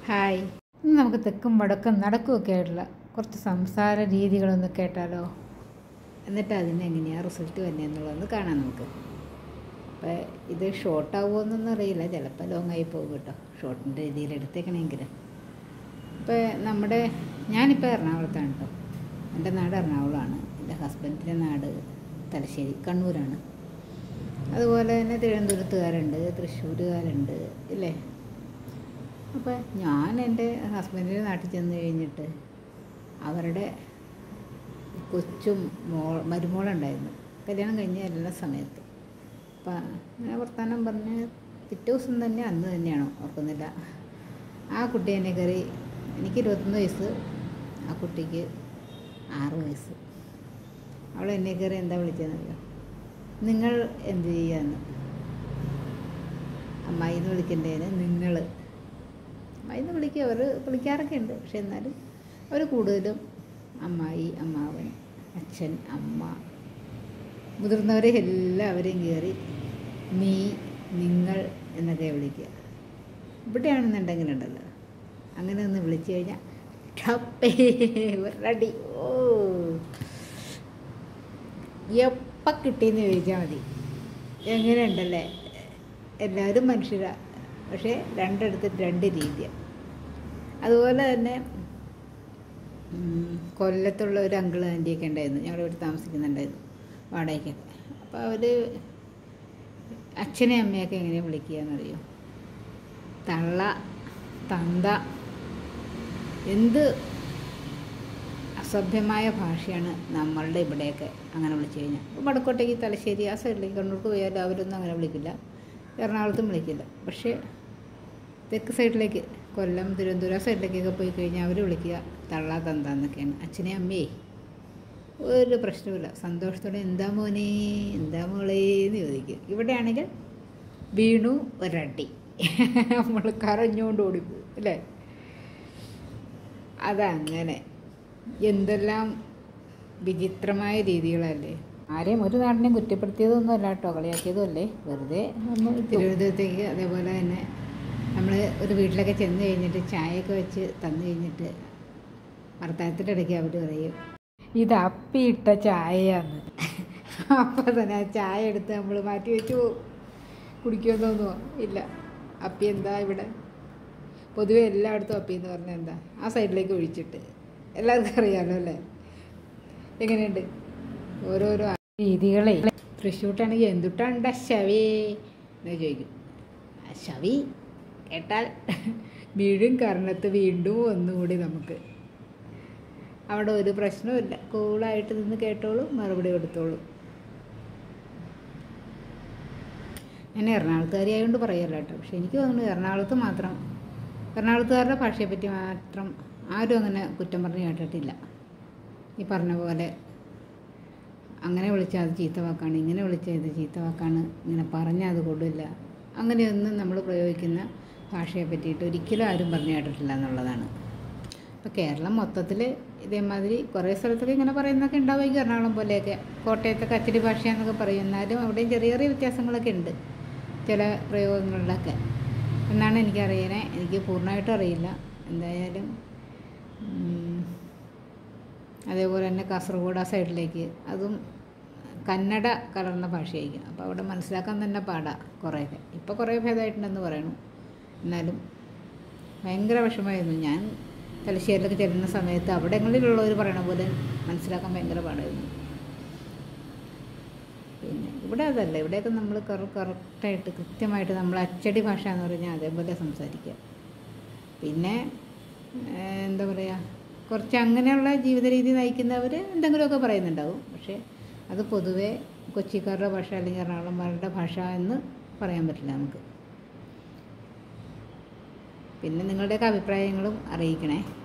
Hi, ഇന്ന് നമുക്ക് തെക്കും വടക്കും നടക്കുമൊക്കെ ആയിട്ടുള്ള കുറച്ച് സംസാര രീതികളൊന്ന് കേട്ടാലോ. എന്നിട്ട് അതിനെങ്ങനെയാണ് റിസൾട്ട് വരുന്നതെന്നുള്ളതൊന്ന് കാണാം നമുക്ക്. അപ്പോൾ ഇത് ഷോർട്ടാവുമോ എന്നൊന്നും അറിയില്ല, ചിലപ്പോൾ ലോങ് ആയി പോകും കേട്ടോ, ഷോർട്ടിൻ്റെ രീതിയിൽ എടുത്തേക്കണമെങ്കിൽ. ഇപ്പോൾ ഞാനിപ്പോൾ എറണാകുളത്താണ് കേട്ടോ. എൻ്റെ നാട് എറണാകുളമാണ്, എൻ്റെ ഹസ്ബൻഡിൻ്റെ നാട് തലശ്ശേരി കണ്ണൂരാണ്. അതുപോലെ തന്നെ തിരുവനന്തപുരത്തുകാരുണ്ട്, തൃശ്ശൂരുകാരുണ്ട് ഇല്ലേ. അപ്പോൾ ഞാൻ എൻ്റെ ഹസ്ബൻഡിൻ്റെ നാട്ടിൽ ചെന്ന് കഴിഞ്ഞിട്ട് അവരുടെ കൊച്ചും മരുമോളുണ്ടായിരുന്നു, കല്യാണം കഴിഞ്ഞ എല്ലാ സമയത്ത്. അപ്പം അങ്ങനെ വർത്തമാനം പറഞ്ഞ് പിറ്റേ ദിവസം തന്നെ അന്ന് തന്നെയാണോ ഓർക്കുന്നില്ല, ആ കുട്ടി എന്നെ കയറി, എനിക്ക് 21 വയസ്സ്, ആ കുട്ടിക്ക് 6 വയസ്സ്. അവൾ എന്നെ കയറി എന്താ വിളിച്ചതെന്നല്ലോ, നിങ്ങൾ എന്ത് ചെയ്യാന്ന്. അമ്മായി എന്ന് വിളിക്കേണ്ടതിന് നിങ്ങൾ അമ്മായി എന്ന് വിളിക്കുക. അവർ വിളിക്കാറൊക്കെ ഉണ്ട്, പക്ഷെ എന്നാലും അവർ കൂടുതലും അമ്മായി, അമ്മാവൻ, അച്ഛൻ, അമ്മ, മുതിർന്നവരെ എല്ലാവരെയും കയറി നീ, നിങ്ങൾ എന്നൊക്കെ വിളിക്കുക. ഇവിടെയാണെന്നുണ്ടെങ്കിലുണ്ടല്ലോ, അങ്ങനെ ഒന്ന് വിളിച്ചു കഴിഞ്ഞാൽ ടപ്പേ റെഡി. ഓ, എപ്പം കിട്ടിയെന്ന് ചോദിച്ചാൽ മതി. എങ്ങനെയുണ്ടല്ലേ, എല്ലാവരും മനുഷ്യരാണ്, പക്ഷേ രണ്ടിടത്തും രണ്ട് രീതിയാണ്. അതുപോലെ തന്നെ കൊല്ലത്തുള്ള ഒരു അങ്കിൾ ആൻറ്റിയൊക്കെ ഉണ്ടായിരുന്നു, ഞങ്ങളുടെ വീട്ടിൽ താമസിക്കുന്നുണ്ടായിരുന്നു വാടകയ്ക്കൊക്കെ. അപ്പോൾ അവർ അച്ഛനെ അമ്മയൊക്കെ എങ്ങനെയാണ് വിളിക്കുക എന്നറിയോ, തള്ള, തന്ത, എന്ത് അസഭ്യമായ ഭാഷയാണ് നമ്മളുടെ ഇവിടെയൊക്കെ അങ്ങനെ വിളിച്ചു കഴിഞ്ഞാൽ. ഇപ്പോൾ വടക്കോട്ടേക്ക്, തലശ്ശേരി, ആ സൈഡിലേക്ക്, കണ്ണൂർക്ക് പോയാലും അവരൊന്നും അങ്ങനെ വിളിക്കില്ല, എറണാകുളത്തും വിളിക്കില്ല. പക്ഷേ തെക്ക് സൈഡിലേക്ക്, കൊല്ലം, തിരുവനന്തപുരം, ആ സൈഡിലേക്കൊക്കെ പോയി കഴിഞ്ഞാൽ അവർ വിളിക്കുക തള്ള, തന്ത എന്നൊക്കെയാണ്. അച്ഛനെ അമ്മയെ ഒരു പ്രശ്നമില്ല, സന്തോഷത്തോടെ എന്താ മോനെ, എന്താ മോളേ എന്ന് ചോദിക്കും. ഇവിടെയാണെങ്കിൽ വീണു ഒരടി, നമ്മൾ കരഞ്ഞുകൊണ്ട് ഓടിപ്പോവും അല്ലേ. അതങ്ങനെ എന്തെല്ലാം വിചിത്രമായ രീതികളല്ലേ. ആരെയും ഒരു നാടിനെയും കുറ്റപ്പെടുത്തിയതൊന്നും അല്ല കേട്ടോ, കളിയാക്കിയതും അല്ലേ, വെറുതെ ഒന്ന്. തിരുവനന്തപുരത്തേക്ക് അതേപോലെ തന്നെ നമ്മൾ ഒരു വീട്ടിലൊക്കെ ചെന്ന് കഴിഞ്ഞിട്ട് ചായയൊക്കെ വെച്ച് തന്നു കഴിഞ്ഞിട്ട് വർത്തമാനത്തിൻ്റെ ഇടയ്ക്ക് അവർ പറയും ഇത് അപ്പിയിട്ട ചായയാന്ന്. അപ്പോൾ തന്നെ ആ ചായ എടുത്ത് നമ്മൾ മാറ്റി വെച്ച് കുടിക്കുമെന്നൊന്നുമോ ഇല്ല. അപ്പി എന്താ ഇവിടെ പൊതുവെ എല്ലായിടത്തും അപ്പി എന്ന് പറഞ്ഞാൽ എന്താ, ആ സൈഡിലേക്ക് ഒഴിച്ചിട്ട്, എല്ലാവർക്കും അറിയാമല്ലോ അല്ലേ. എങ്ങനെയുണ്ട് ഓരോരോ രീതികളെ. തൃശ്ശൂട്ടാണെങ്കിൽ എന്തുട്ടാണ്ട ശവി എന്ന് ചോദിക്കും. ശവി കേട്ടാൽ വീഴും കർണത്ത് വീണ്ടും ഒന്നുകൂടി നമുക്ക്. അവിടെ ഒരു പ്രശ്നവുമില്ല, കൂളായിട്ട് നിന്ന് കേട്ടോളും, മറുപടി കൊടുത്തോളും. ഞാൻ എറണാകുളത്തുകാരി ആയതുകൊണ്ട് പറയുമല്ലോ കേട്ടോ, പക്ഷെ എനിക്ക് തോന്നുന്നു എറണാകുളത്ത് മാത്രം, എറണാകുളത്തുകാരുടെ ഭാഷയെപ്പറ്റി മാത്രം ആരും അങ്ങനെ കുറ്റം പറഞ്ഞ് കേട്ടിട്ടില്ല. ഈ പറഞ്ഞ പോലെ അങ്ങനെ വിളിച്ചാൽ അത് ചീത്ത വാക്കാണ്, ഇങ്ങനെ വിളിച്ചാൽ ഇത് ചീത്ത വാക്കാണ്, ഇങ്ങനെ പറഞ്ഞാൽ അത് കൊള്ളില്ല, അങ്ങനെയൊന്നും നമ്മൾ പ്രയോഗിക്കുന്ന ഭാഷയെ പറ്റിയിട്ട് ഒരിക്കലും ആരും പറഞ്ഞു കേട്ടിട്ടില്ല എന്നുള്ളതാണ്. ഇപ്പോൾ കേരളം മൊത്തത്തിൽ ഇതേമാതിരി കുറേ സ്ഥലത്തൊക്കെ ഇങ്ങനെ പറയുന്നതൊക്കെ ഉണ്ടാവുമായിരിക്കും, എറണാകുളം പോലെയൊക്കെ. കോട്ടയത്തൊക്കെ അച്ചടി ഭാഷയെന്നൊക്കെ പറയും, എന്നാലും അവിടെയും ചെറിയ ചെറിയ വ്യത്യാസങ്ങളൊക്കെ ഉണ്ട് ചില പ്രയോഗങ്ങളിലൊക്കെ എന്നാണ് എനിക്കറിയണേ. എനിക്ക് പൂർണ്ണമായിട്ടും അറിയില്ല. എന്തായാലും അതേപോലെ തന്നെ കാസർഗോഡ് ആ സൈഡിലേക്ക് അതും കന്നഡ കലർന്ന ഭാഷയായിരിക്കും, അപ്പോൾ അവിടെ മനസ്സിലാക്കാൻ തന്നെ പാടാം കുറേയൊക്കെ. ഇപ്പോൾ കുറേ ഭേദമായിട്ടുണ്ടെന്ന് പറയണു, എന്നാലും ഭയങ്കര വിഷമമായിരുന്നു. ഞാൻ തലശ്ശേരിയിലൊക്കെ ചെല്ലുന്ന സമയത്ത് അവിടങ്ങളിലുള്ളവർ പറയണ പോലെ മനസ്സിലാക്കാൻ ഭയങ്കര പാടായിരുന്നു. പിന്നെ ഇവിടെ അതല്ല, ഇവിടെയൊക്കെ നമ്മൾ കറക്റ്റായിട്ട് കൃത്യമായിട്ട് നമ്മൾ അച്ചടി ഭാഷ എന്ന് പറഞ്ഞാൽ അതേപോലെ സംസാരിക്കുക. പിന്നെ എന്താ പറയുക, കുറച്ച് അങ്ങനെയുള്ള ജീവിത രീതി നയിക്കുന്നവർ എന്തെങ്കിലുമൊക്കെ പറയുന്നുണ്ടാവും, പക്ഷേ അത് പൊതുവേ കൊച്ചിക്കാരുടെ ഭാഷ അല്ലെങ്കിൽ എറണാകുളംകാരുടെ ഭാഷ എന്ന് പറയാൻ പറ്റില്ല നമുക്ക്. പിന്നെ നിങ്ങളുടെയൊക്കെ അഭിപ്രായങ്ങളും അറിയിക്കണേ.